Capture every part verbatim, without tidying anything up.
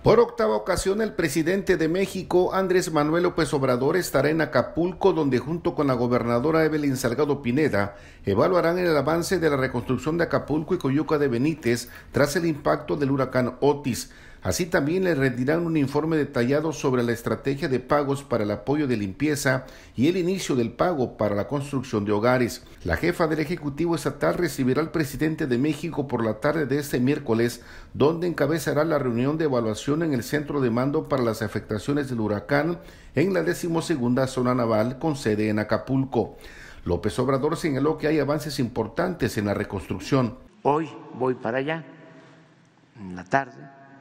Por octava ocasión, el presidente de México, Andrés Manuel López Obrador, estará en Acapulco, donde junto con la gobernadora Evelyn Salgado Pineda evaluarán el avance de la reconstrucción de Acapulco y Coyuca de Benítez tras el impacto del huracán Otis. Así también le rendirán un informe detallado sobre la estrategia de pagos para el apoyo de limpieza y el inicio del pago para la construcción de hogares. La jefa del Ejecutivo Estatal recibirá al presidente de México por la tarde de este miércoles, donde encabezará la reunión de evaluación en el centro de mando para las afectaciones del huracán en la decimosegunda zona naval con sede en Acapulco. López Obrador señaló que hay avances importantes en la reconstrucción. Hoy voy para allá, en la tarde,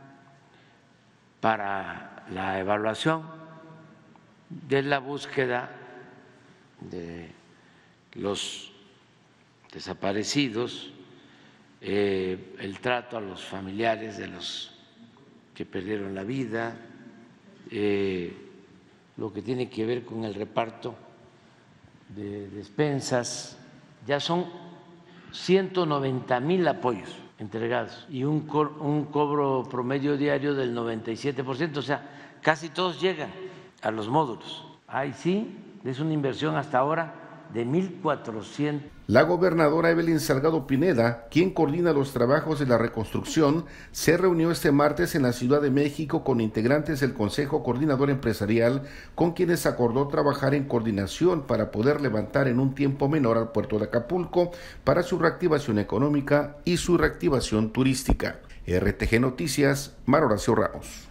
para la evaluación de la búsqueda de los desaparecidos, eh, el trato a los familiares de los que perdieron la vida, eh, lo que tiene que ver con el reparto de despensas. Ya son ciento noventa mil apoyos entregados y un, co un cobro promedio diario del noventa y siete por ciento, o sea, casi todos llegan a los módulos. Ahí sí, es una inversión hasta ahora de mil cuatrocientos. La gobernadora Evelyn Salgado Pineda, quien coordina los trabajos de la reconstrucción, se reunió este martes en la Ciudad de México con integrantes del Consejo Coordinador Empresarial, con quienes acordó trabajar en coordinación para poder levantar en un tiempo menor al puerto de Acapulco para su reactivación económica y su reactivación turística. R T G Noticias, Mar Horacio Ramos.